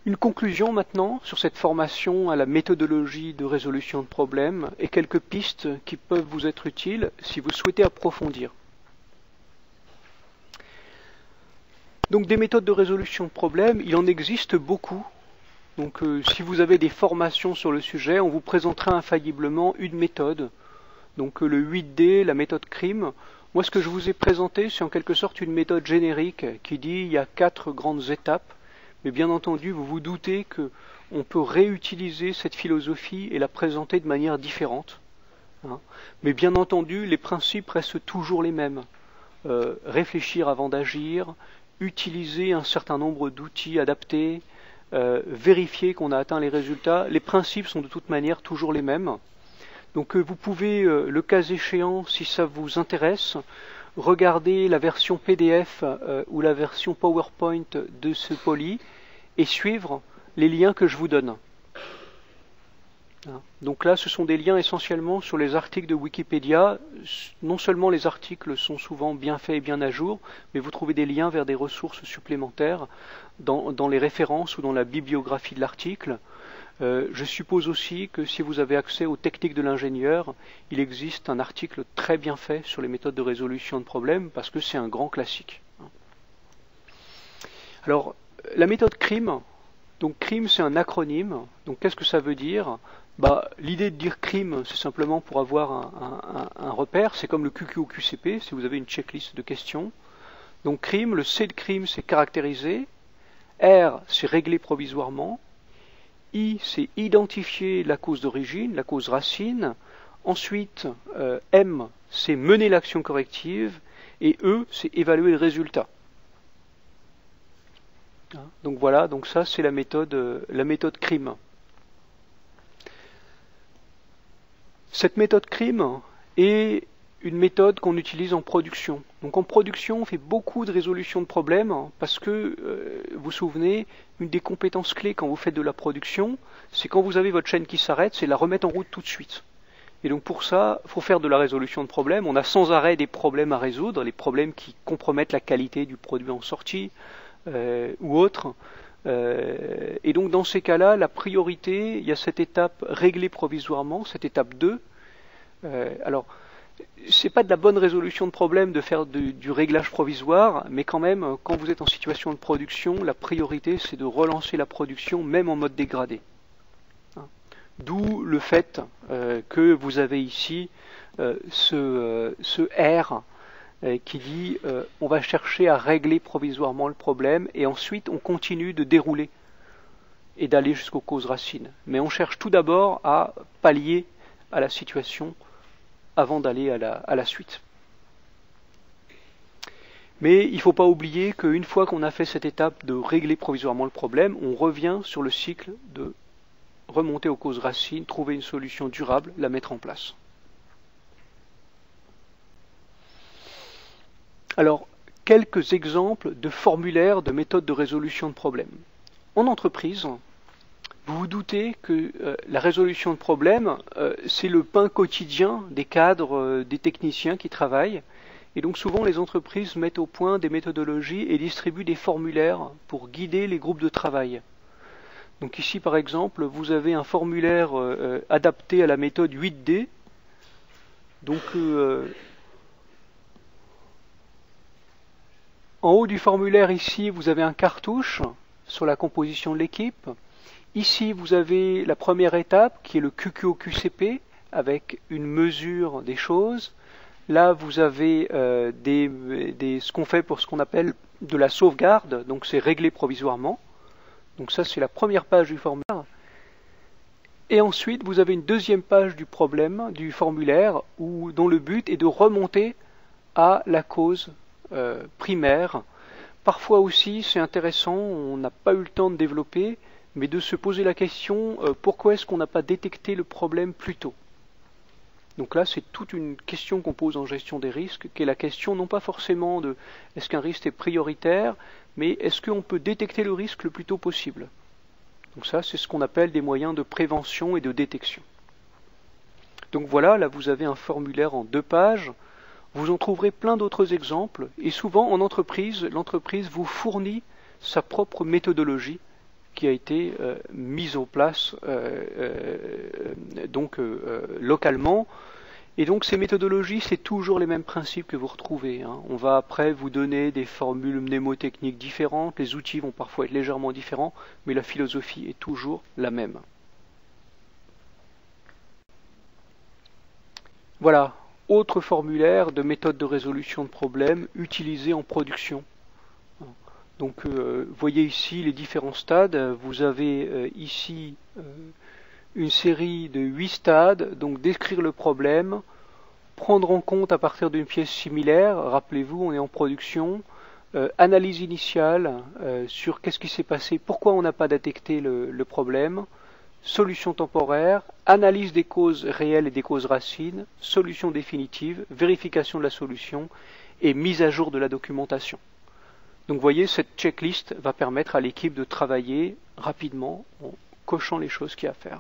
Une conclusion maintenant sur cette formation à la méthodologie de résolution de problèmes et quelques pistes qui peuvent vous être utiles si vous souhaitez approfondir. Donc des méthodes de résolution de problèmes, il en existe beaucoup. Donc si vous avez des formations sur le sujet, on vous présentera infailliblement une méthode. Donc le 8D, la méthode CRIM. Moi ce que je vous ai présenté, c'est en quelque sorte une méthode générique qui dit il y a 4 grandes étapes. Mais bien entendu, vous vous doutez qu'on peut réutiliser cette philosophie et la présenter de manière différente. Mais bien entendu, les principes restent toujours les mêmes. Réfléchir avant d'agir, utiliser un certain nombre d'outils adaptés, vérifier qu'on a atteint les résultats. Les principes sont de toute manière toujours les mêmes. Donc vous pouvez, le cas échéant, si ça vous intéresse, regarder la version PDF ou la version PowerPoint de ce poly et suivre les liens que je vous donne. Donc là, ce sont des liens essentiellement sur les articles de Wikipédia. Non seulement les articles sont souvent bien faits et bien à jour, mais vous trouvez des liens vers des ressources supplémentaires dans les références ou dans la bibliographie de l'article. Je suppose aussi que si vous avez accès aux techniques de l'ingénieur, il existe un article très bien fait sur les méthodes de résolution de problèmes, parce que c'est un grand classique. Alors, la méthode CRIM, donc CRIM c'est un acronyme, donc qu'est-ce que ça veut dire? L'idée de dire CRIM, c'est simplement pour avoir un repère, c'est comme le QQ au QCP, si vous avez une checklist de questions. Donc CRIM, le C de CRIM c'est caractériser, R c'est régler provisoirement, I, c'est identifier la cause d'origine, la cause racine. Ensuite, M, c'est mener l'action corrective. Et E, c'est évaluer le résultat. Donc voilà, donc ça c'est la méthode CRIM. Cette méthode CRIM est une méthode qu'on utilise en production. Donc en production, on fait beaucoup de résolution de problèmes parce que, vous vous souvenez, une des compétences clés quand vous faites de la production, c'est quand vous avez votre chaîne qui s'arrête, c'est la remettre en route tout de suite. Et donc pour ça, il faut faire de la résolution de problèmes. On a sans arrêt des problèmes à résoudre, les problèmes qui compromettent la qualité du produit en sortie ou autre. Et donc dans ces cas-là, la priorité, il y a cette étape régler provisoirement, cette étape 2. Alors, c'est pas de la bonne résolution de problème de faire du réglage provisoire, mais quand même, quand vous êtes en situation de production, la priorité c'est de relancer la production, même en mode dégradé. D'où le fait que vous avez ici ce R qui dit on va chercher à régler provisoirement le problème, et ensuite on continue de dérouler et d'aller jusqu'aux causes racines. Mais on cherche tout d'abord à pallier à la situation avant d'aller à la suite. Mais il ne faut pas oublier qu'une fois qu'on a fait cette étape de régler provisoirement le problème, on revient sur le cycle de remonter aux causes racines, trouver une solution durable, la mettre en place. Alors, quelques exemples de formulaires de méthodes de résolution de problèmes. En entreprise, vous vous doutez que la résolution de problèmes, c'est le pain quotidien des cadres, des techniciens qui travaillent. Et donc souvent les entreprises mettent au point des méthodologies et distribuent des formulaires pour guider les groupes de travail. Donc ici par exemple, vous avez un formulaire adapté à la méthode 8D. Donc en haut du formulaire ici, vous avez un cartouche sur la composition de l'équipe. Ici, vous avez la première étape qui est le QQOQCP avec une mesure des choses. Là, vous avez ce qu'on fait pour ce qu'on appelle de la sauvegarde, donc c'est régler provisoirement. Donc ça, c'est la première page du formulaire. Et ensuite, vous avez une deuxième page du formulaire, dont le but est de remonter à la cause primaire. Parfois aussi, c'est intéressant, on n'a pas eu le temps de développer, mais de se poser la question pourquoi est-ce qu'on n'a pas détecté le problème plus tôt. Donc là, c'est toute une question qu'on pose en gestion des risques, qui est la question non pas forcément de est-ce qu'un risque est prioritaire, mais est-ce qu'on peut détecter le risque le plus tôt possible. Donc ça, c'est ce qu'on appelle des moyens de prévention et de détection. Donc voilà, là vous avez un formulaire en 2 pages. Vous en trouverez plein d'autres exemples, et souvent en entreprise, l'entreprise vous fournit sa propre méthodologie qui a été mise en place localement. Et donc ces méthodologies, c'est toujours les mêmes principes que vous retrouvez, hein. On va après vous donner des formules mnémotechniques différentes, les outils vont parfois être légèrement différents, mais la philosophie est toujours la même. Voilà, autre formulaire de méthode de résolution de problèmes utilisé en production. Donc voyez ici les différents stades. Vous avez ici une série de 8 stades. Donc décrire le problème, prendre en compte à partir d'une pièce similaire. Rappelez-vous, on est en production. Analyse initiale sur qu'est-ce qui s'est passé, pourquoi on n'a pas détecté le problème. Solution temporaire, analyse des causes réelles et des causes racines, solution définitive, vérification de la solution et mise à jour de la documentation. Donc vous voyez, cette checklist va permettre à l'équipe de travailler rapidement en cochant les choses qu'il y a à faire.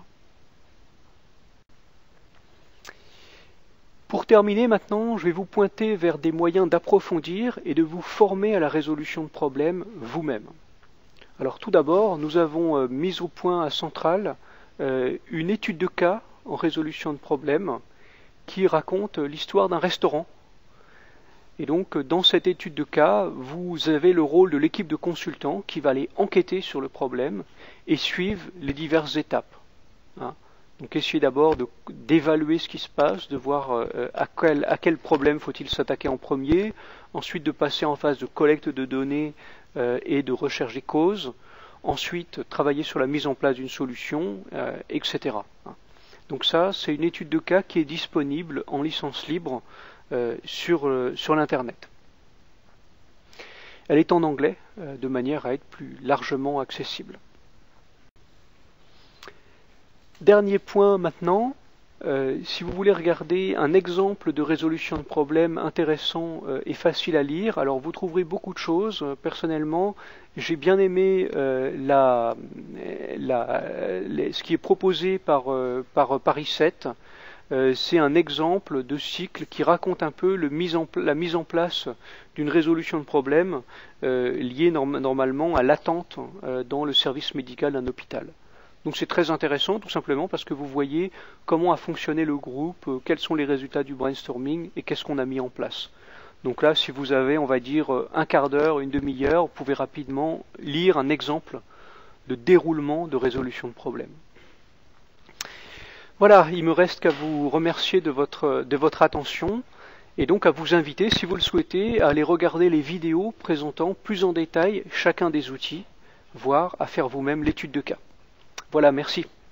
Pour terminer maintenant, je vais vous pointer vers des moyens d'approfondir et de vous former à la résolution de problèmes vous-même. Alors tout d'abord, nous avons mis au point à Centrale une étude de cas en résolution de problèmes qui raconte l'histoire d'un restaurant. Et donc, dans cette étude de cas, vous avez le rôle de l'équipe de consultants qui va aller enquêter sur le problème et suivre les diverses étapes. Hein. Donc, essayez d'abord d'évaluer ce qui se passe, de voir à quel problème faut-il s'attaquer en premier, ensuite de passer en phase de collecte de données et de recherche des causes, ensuite travailler sur la mise en place d'une solution, etc. Donc ça, c'est une étude de cas qui est disponible en licence libre sur l'Internet. Elle est en anglais, de manière à être plus largement accessible. Dernier point maintenant, si vous voulez regarder un exemple de résolution de problème intéressant et facile à lire, alors vous trouverez beaucoup de choses. Personnellement, j'ai bien aimé ce qui est proposé par Paris 7. C'est un exemple de cycle qui raconte un peu la mise en place d'une résolution de problème liée normalement à l'attente dans le service médical d'un hôpital. Donc c'est très intéressant tout simplement parce que vous voyez comment a fonctionné le groupe, quels sont les résultats du brainstorming et qu'est-ce qu'on a mis en place. Donc là, si vous avez, on va dire, un quart d'heure, une demi-heure, vous pouvez rapidement lire un exemple de déroulement de résolution de problème. Voilà, il me reste qu'à vous remercier de votre attention et donc à vous inviter, si vous le souhaitez, à aller regarder les vidéos présentant plus en détail chacun des outils, voire à faire vous-même l'étude de cas. Voilà, merci.